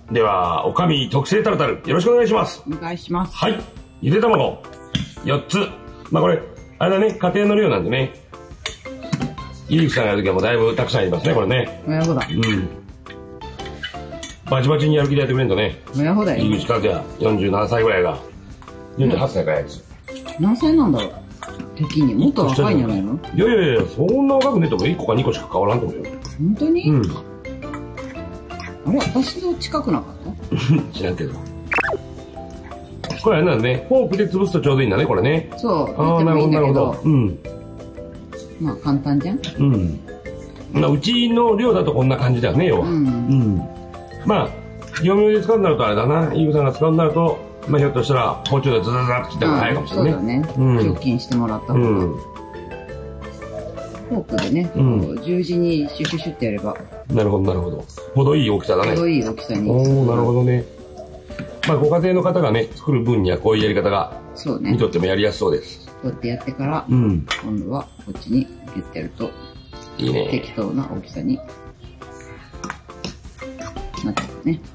では、おかみ特製タルタル、よろしくお願いします。 お願いします。 はい。ゆで卵、4つ。まあこれ、あれだね、家庭の量なんでね。イリクさんがやるときはもうだいぶたくさんありますね、これね。 親子だ。 うん。バチバチにやる気でやってくれんとね。 親子だよ。 入口和也、47歳ぐらいが、48歳からやつ。 何歳なんだろう。敵にもっと若いんじゃないの？ いやいやいや、そんな若くねえとも1個か2個しか変わらんと思うよ。 本当に？ うん。 あれ、私と近くなかった？ 知らんけど。これあれなんだね、フォークで潰すとちょうどいいんだね、これね。 そう、 ああ、なるほど、なるほど。うん。 まあ簡単じゃん。 うん。まあ、うちの量だとこんな感じだよね、要は。うん。まあ、業務用で使うんなるとあれだな、イーグさんが使うんなると、まあひょっとしたら包丁でズズズッと切った方が早いかもしれない。 そうだね。除菌してもらった方が。フォークでね、十字にシュシュシュってやれば。 なるほど、なるほど。程いい大きさだね。 程いい大きさに。 おー、なるほどね。まあご家庭の方がね、作る分にはこういうやり方が、そうね。見とってもやりやすそうです。 こうやってやってから、今度はこっちにギュッてやると、いいね。適当な大きさになっちゃうね。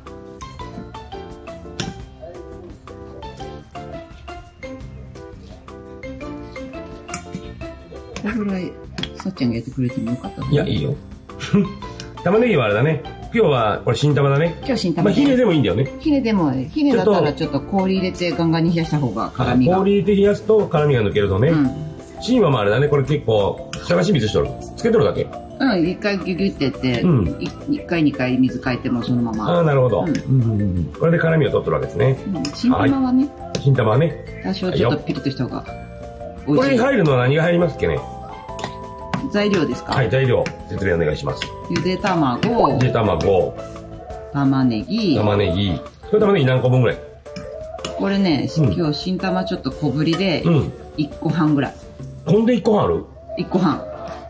これぐらい、さっちゃんがやってくれてもよかったね。 いや、いいよ。玉ねぎはあれだね。今日はこれ新玉だね。 今日新玉。 まあ、ヒレでもいいんだよね。 ヒレでも、ヒレだったらちょっと氷入れてガンガンに冷やした方が辛みが。 氷入れて冷やすと辛みが抜けるとね。新はあれだね。これ結構、探し水しとる。つけとるだけ。 一回ギュギュってやって、一回二回水変えてもそのまま。 ああ、なるほど。これで辛みを取っとるわけですね。 新玉はね。 新玉はね。 多少ちょっとピリッとした方が。 これに入るのは何が入りますっけね。 材料ですか？ はい、材料、説明お願いします。 ゆで卵。 ゆで卵。 玉ねぎ。 玉ねぎ。これ玉ねぎ何個分ぐらい？ これね、今日新玉ちょっと小ぶりで、1個半ぐらい。 こんで1個半ある？ 1個半。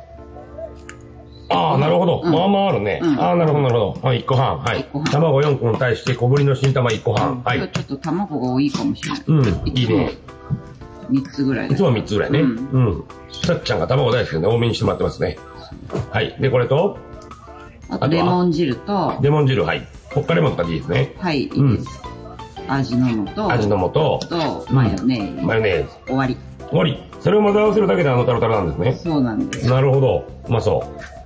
ああ、なるほど。まあまああるね。ああ、なるほど、なるほど。はい、1個半。はい。卵4個に対して小ぶりの新玉1個半。はい。 今日ちょっと卵が多いかもしれない。 いいね。 3つぐらい。 いつも3つぐらいね。さっちゃんが卵大好きでね、多めにしてもらってますね。はい。で、これと、 あとレモン汁と、 レモン汁、はい。ホッカレモンとかでいいですね。 はい、いいです。味の素。 味の素。 と、マヨネーズ。 マヨネーズ。 終わり。 終わり。それを混ぜ合わせるだけでタルタルなんですね。 そうなんです。 なるほど。うまそう。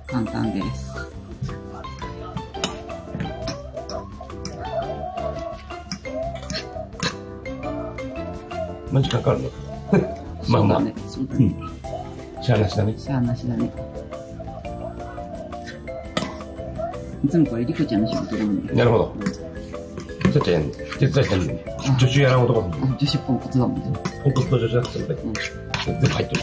簡単です。 まあ、時間かかるね。まあまあ。 そうだね。 しゃあなしだね。 しゃあなしだね。いつもこれ、リコちゃんの仕事なんで。 なるほど。さっちゃん、手伝いしてるね。助手やらん男さん。 助手ポンコツだもんね。 ポンコツと助手だったので。全部入ってる。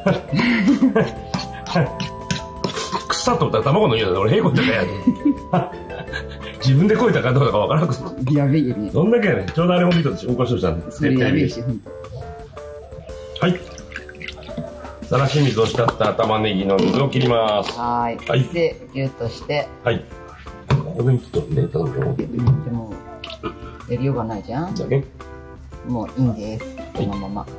くさっと思ったら卵の匂いだね。俺、へいこってね。自分でこいたかどうかわからなくて。 やべえよね。 どんだけやねん。ちょうどあれも見とって起こしとしたんで。 それやべえし、ほんと。 はい。さらし水をしたった玉ねぎの水を切ります。 はい。で、ギュッとして。 はい。ここで切っとるね、頼むよ。 でも、やりようがないじゃん。 だけもういいんです。このまま。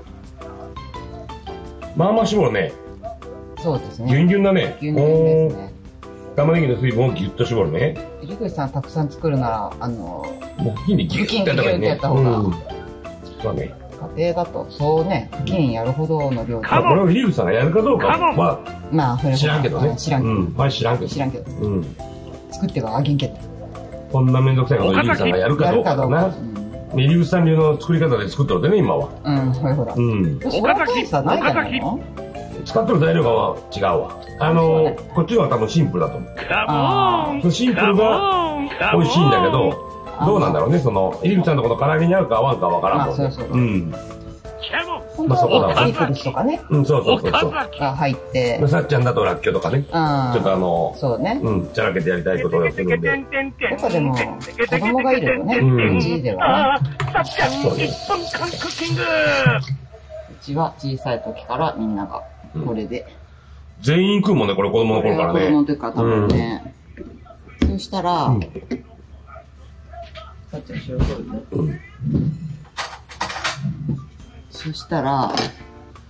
まあまあ絞るね。 そうですね。 ギュンギュンだね。 ギュンギュンですね。 玉ねぎの水分をギュッと絞るね。 リクさんたくさん作るなら、 もう火にギュッてやった方がいいね。そうね。 家庭だと、そうね、金やるほどの量で。 これをリーグさんがやるかどうかは、 まあ、 知らんけどね。 知らんけど。 まあ知らんけど。 知らんけど。作ってはあげんけど。 こんなめんどくさいことリーグさんがやるかどうかだな。リーグさん流の作り方で作っとるでね、今は。 ほらほら。それは大差ないじゃないの？ 使ってる材料が違うわ。こっちは多分シンプルだと思う。シンプルが美味しいんだけど、どうなんだろうね、エリクちゃんのこの唐揚げに合うか合わんかわからんもんね。 まあそこだわ。ピクルスとかね。 そうそうそう。 が入って。 さっちゃんだとラッキョとかね。ちょっとそうね。 ちゃらけてやりたいことをするんで。 やっぱでも、子供がいるよね。うちではね。 さっちゃん1分間クッキング。 うちは小さい時からみんながこれで。 全員食うもんね、これ子供の頃からね。 子供の時から多分ね。そしたら、さっちゃん塩醤油ね。そしたら、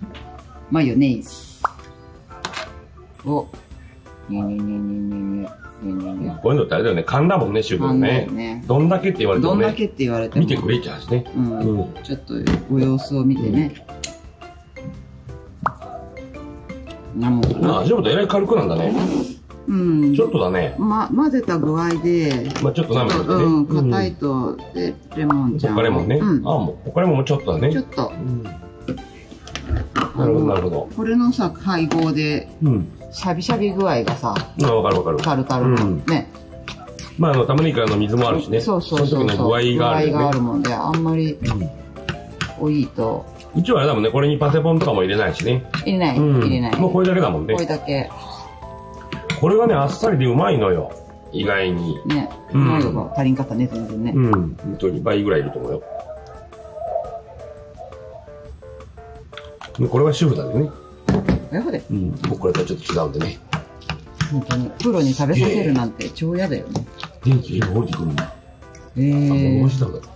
マヨネーズを、にゅにゅにゅにゅにゅにゅ。 こういうのってあれだよね、勘だもんね、主婦ね。どんだけって言われてもね。 どんだけって言われても。 見てくれって話ね。 ちょっとご様子を見てね。 味の素えらい軽くなんだね。ちょっとだね。 混ぜた具合で。 ちょっと舐めてね。 硬いと、レモンちゃん。 ポカレモンね。ポカレモンもちょっとだね。 ちょっと。 なるほど、なるほど。 これのさ、配合で、シャビシャビ具合がさ、 わかるわかる。 タルタルのね。 玉ねぎからの水もあるしね。 そうそうそう。 その時の具合があるよね。 具合があるもんで、あんまり多いと。 うちはあれだもんね、これにパセポンとかも入れないしね。 入れない、入れない。 もうこれだけだもんね。 これだけ。 これがね、あっさりでうまいのよ。意外に。 ね。うまいのが足りんかったね、全然ね。 本当に倍ぐらいいると思うよ。これは主婦だね。僕これとはちょっと違うんでね。 本当に。プロに食べさせるなんて超嫌だよね。 電気が降りてくるんだ。もう押したんだ。違った。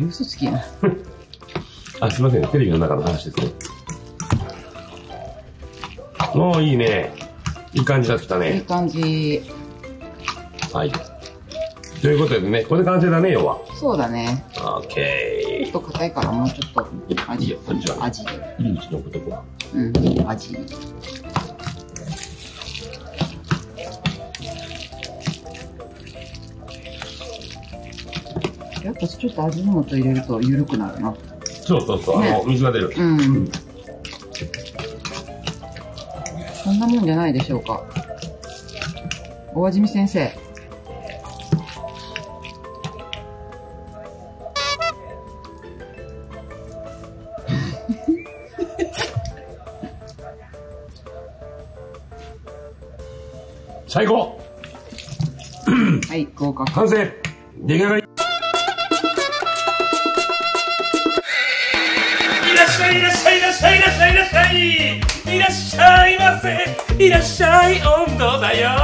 嘘つきやん。 すいません、テレビの中の話ですね。もういいね。いい感じだったね。 いい感じ。 はい。ということでね、これで完成だね、要は。 そうだね。 オッケー。ちょっと硬いからもうちょっと味。 いいよ、こっちは。 味。 入り口のことは。 味。やっぱちょっと味の素入れると緩くなるな。 そうそうそう、水が出る。 そんなもんじゃないでしょうか。お味見先生。 最高。 はい、合格。 完成。出来上がり。 いらっしゃいいらっしゃいいらっしゃいいらっしゃいいらっしゃいいらっしゃいませいらっしゃい温度だよ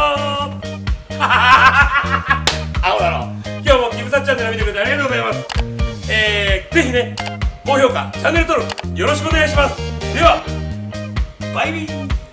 青だろ。今日もキムサチャンネルを見てくれてありがとうございます。ぜひね、高評価チャンネル登録よろしくお願いします。ではバイビー。